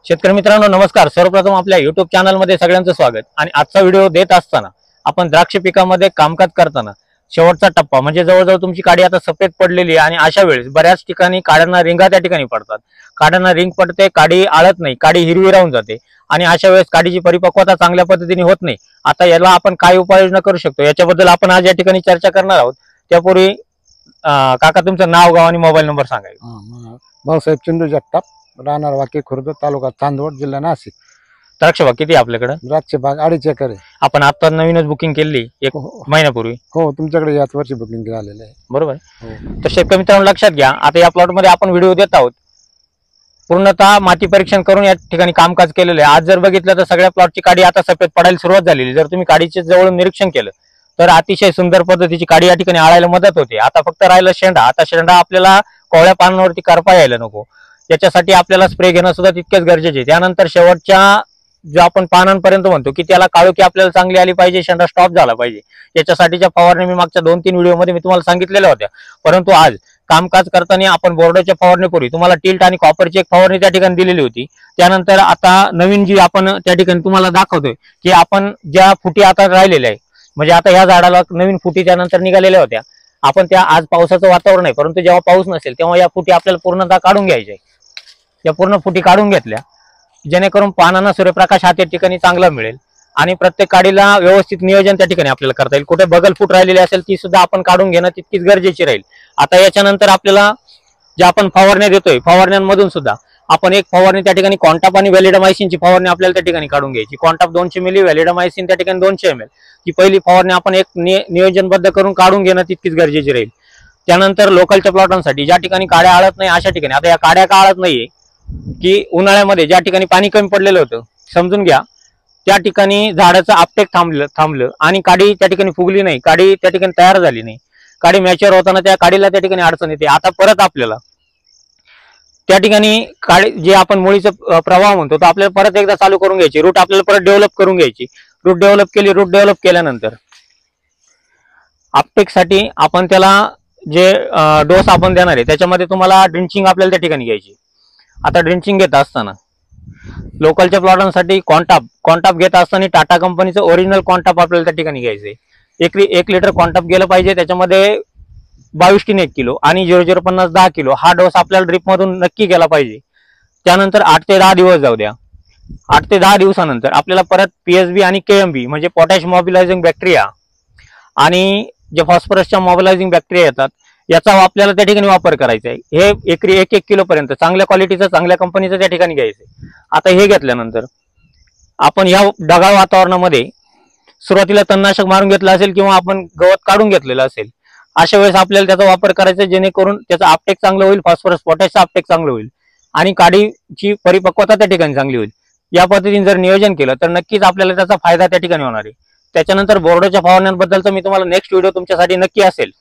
शेतकरी मित्रांनो नमस्कार। सर्वप्रथम आपल्या YouTube चॅनलमध्ये सगळ्यांचं स्वागत। आणि आजचा व्हिडिओ देत असताना आपण द्राक्ष पिकामध्ये कामकाज करताना शेवटचा टप्पा म्हणजे जवळजवळ तुमची काडी आता सफेद पडलेली आहे आणि अशा वेळेस बऱ्याच ठिकाणी काड्यांना रिंगा त्या ठिकाणी पडतात। काड्यांना रिंग पडते, काडी आळत नाही, काडी हिरवी राहून जाते आणि अशा वेळेस काडीची परिपक्वता चांगल्या पद्धतीने होत नाही। आता याला आपण काय उपाययोजना करू शकतो याच्याबद्दल आपण आज या ठिकाणी चर्चा करणार आहोत। त्यापूर्वी काका तुमचं नाव, गाव आणि मोबाईल नंबर सांगायचं। भाऊसाहेब चंदू जगताप, राहणार वाके खुर्द, तालुका चांदवड, जिल्हा नाशिक। द्राक्ष बाग किती आपल्याकडे? द्राक्ष बाग 2.5 एकर आहे। आपण आता नवीनच बुकिंग केली एक महिन्यापूर्वी। हो, तुमच्याकडे याच वर्षी बुकिंग झालेलं आहे, बरोबर। तर शेतकरी मित्रांनो लक्षात घ्या, आता या प्लॉट मध्ये आपण व्हिडिओ देत आहोत पूर्णतः माती परीक्षण करून या ठिकाणी कामकाज केलेलं आहे। आज जर बघितलं तर सगळ्या प्लॉटची काडी आता सफेद पडायला सुरुवात झालेली। जर तुम्ही काडीचे जवळून निरीक्षण केलं तर अतिशय सुंदर पद्धतीची काडी या ठिकाणी आळायला मदत होते। आता फक्त राहिलं शेंडा। आता शेंडा आपल्याला कोवळ्या पानांवरती करपा यायला नको, याच्यासाठी आपल्याला स्प्रे घेणं सुद्धा तितकेच गरजेचे आहे। त्यानंतर शेवटच्या जो आपण पानांपर्यंत म्हणतो की त्याला काळोखी आपल्याला चांगली आली पाहिजे, शेंडा स्टॉप झाला पाहिजे, याच्यासाठीच्या फवारणी मी मागच्या 2-3 व्हिडिओमध्ये मी तुम्हाला सांगितलेल्या होत्या। परंतु आज कामकाज करताना आपण बोर्डाच्या फवारणीपूर्वी तुम्हाला टिल्ट आणि कॉपरची एक फवारणी त्या ठिकाणी दिलेली होती। त्यानंतर आता नवीन जी आपण त्या ठिकाणी तुम्हाला दाखवतोय की आपण ज्या फुटी आता राहिलेल्या आहे, म्हणजे आता ह्या झाडाला नवीन फुटी त्यानंतर निघालेल्या होत्या, आपण त्या आज पावसाचं वातावरण आहे परंतु जेव्हा पाऊस नसेल तेव्हा या फुटी आपल्याला पूर्णतः काढून घ्यायच्या। या पूर्ण फुटी काढून घेतल्या जेणेकरून पानांना सूर्यप्रकाश हा त्या ठिकाणी चांगला मिळेल आणि प्रत्येक काडीला व्यवस्थित नियोजन त्या ठिकाणी आपल्याला करता येईल। कुठे बगल फूट राहिलेली असेल ती सुद्धा आपण काढून घेणं तितकीच गरजेची राहील। आता याच्यानंतर आपल्याला जे आपण फवारण्या देतोय फवारण्यांमधून सुद्धा आपण एक फवारणी त्या ठिकाणी कॉन्टाप आणि व्हॅलिडामायसिनची फवारणी आपल्याला त्या ठिकाणी काढून घ्यायची। कॉन्टाप 200 मिली, व्हॅलिडामायसिन त्या ठिकाणी 200 ml। ही पहिली फवारणी आपण एक नियोजनबद्ध करून काढून घेणं तितकीच गरजेची राहील। त्यानंतर लोकलच्या प्लॉटांसाठी ज्या ठिकाणी काड्या आळत नाही अशा ठिकाणी, आता या काड्या का आळत नाहीये की उन्हाळ्यामध्ये ज्या ठिकाणी पाणी कमी पडलेलं होतं समजून घ्या, त्या ठिकाणी झाडाचं आपटेक थांबलं आणि काडी त्या ठिकाणी फुगली नाही, काडी त्या ठिकाणी तयार झाली नाही। काडी मॅच्युअर होताना त्या काडीला त्या ठिकाणी अडचण येते। आता परत आपल्याला त्या ठिकाणी काडी जे आपण मुळीचा प्रवाह म्हणतो तो आपल्याला परत एकदा चालू करून घ्यायची, रूट आपल्याला परत डेव्हलप करून घ्यायची। रूट डेव्हलप केल्यानंतर आपटेकसाठी आपण त्याला जे डोस आपण देणार आहे त्याच्यामध्ये तुम्हाला ड्रिंचिंग आपल्याला त्या ठिकाणी घ्यायची। आता ड्रिंचिंग घेत असताना लोकलच्या प्लॉटांसाठी कॉन्टाप घेत असताना टाटा कंपनीचं ओरिजिनल कॉन्टाप आपल्याला त्या ठिकाणी घ्यायचंय। 1 लिटर कॉन्टाप गेलं पाहिजे, त्याच्यामध्ये 22 1 किलो आणि 0050 10 किलो हा डोस आपल्याला ड्रिप मधून नक्की गेला पाहिजे। त्यानंतर 8 ते 10 दिवस जाऊ द्या। 8 ते 10 दिवसानंतर आपल्याला परत PSB आणि KMB म्हणजे पोटॅश मोबिलायझिंग बॅक्टेरिया आणि जे फॉस्फरसच्या मोबिलायझिंग बॅक्टेरिया येतात याचा आपल्याला त्या ठिकाणी वापर करायचा आहे। हे एकरी 1 किलो पर्यंत चांगल्या क्वालिटीचं चांगल्या कंपनीचं त्या ठिकाणी घ्यायचंय। आता हे घेतल्यानंतर आपण या ढगाळ वातावरणामध्ये सुरुवातीला तणनाशक मारून घेतलं असेल किंवा आपण गवत काढून घेतलेलं असेल, अशा वेळेस आपल्याला त्याचा वापर करायचा जेणेकरून त्याचं आपटेक चांगलं होईल, फॉस्फरस पोटॅशचं आपटेक चांगलं होईल आणि काडीची परिपक्वता त्या ठिकाणी चांगली होईल। या पद्धतीने जर नियोजन केलं तर नक्कीच आपल्याला त्याचा फायदा त्या ठिकाणी होणार आहे। त्याच्यानंतर बोर्डाच्या फवारण्यांबद्दलचा मी तुम्हाला नेक्स्ट व्हिडिओ तुमच्यासाठी नक्की असेल।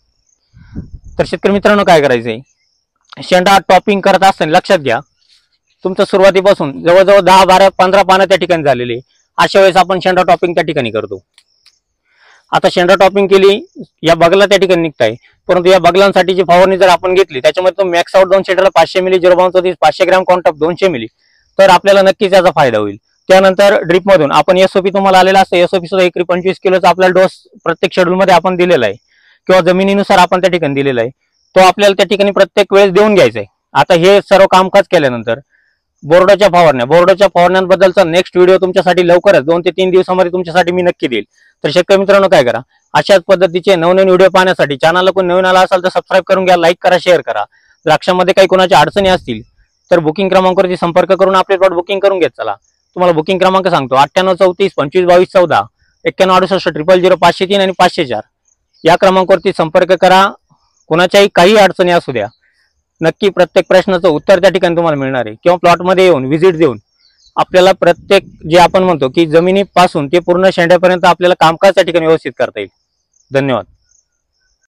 तर शेतकरी मित्रांनो काय करायचंय, शेंडा टॉपिंग करत असताना लक्षात घ्या तुमचं सुरुवातीपासून जवळजवळ 10, 12, 15 पानं त्या ठिकाणी झालेली, अशा वेळेस आपण शेंडा टॉपिंग त्या ठिकाणी करतो। आता शेंडा टॉपिंग केली, या बगला त्या ठिकाणी निघताय, परंतु या बगलांसाठी जी फवारणी जर आपण घेतली त्याच्यामध्ये तो मॅक्स आउट 200 लिटरला 500 मिली, 0.35 500 ग्रॅम कॉन्टाप 200 मिली, तर आपल्याला नक्कीच याचा फायदा होईल। त्यानंतर ड्रिप मधून आपण SOP तुम्हाला आलेला असतं, SOP सुद्धा एकरी 25 किलोचा आपल्याला डोस प्रत्येक शेड्यूल मध्ये आपण दिलेला आहे किंवा जमिनीनुसार आपण त्या ठिकाणी दिलेला आहे, तो आपल्याला त्या ठिकाणी प्रत्येक वेळेस देऊन घ्यायचा आहे। आता हे सर्व कामकाज केल्यानंतर बोर्डाच्या फवारण्यांबद्दलचा नेक्स्ट व्हिडिओ तुमच्यासाठी लवकरच 2 ते 3 दिवसामध्ये तुमच्यासाठी मी नक्की देईल। तर शेतकरी मित्रांनो काय करा, अशाच पद्धतीचे नवनवीन व्हिडिओ पाहण्यासाठी चॅनलला कोण नवीन आला असाल तर सबस्क्राईब करून घ्या, लाईक करा, शेअर करा। द्राक्षामध्ये काही कोणाच्या अडचणी असतील तर बुकिंग क्रमांकावरती संपर्क करून आपले प्लॉट बुकिंग करून घेत चला। तुम्हाला बुकिंग क्रमांक सांगतो 98 34 25 22 14 91 68 000 503 आणि 504 या क्रमांकावरती संपर्क करा। कोणाच्याही काही अडचणी असू द्या, नक्की प्रत्येक प्रश्नाचं उत्तर त्या ठिकाणी तुम्हाला मिळणार आहे किंवा प्लॉटमध्ये येऊन व्हिजिट देऊन आपल्याला प्रत्येक जे आपण म्हणतो की जमिनीपासून ते पूर्ण शेंड्यापर्यंत आपल्याला कामकाज त्या ठिकाणी व्यवस्थित करता येईल। धन्यवाद।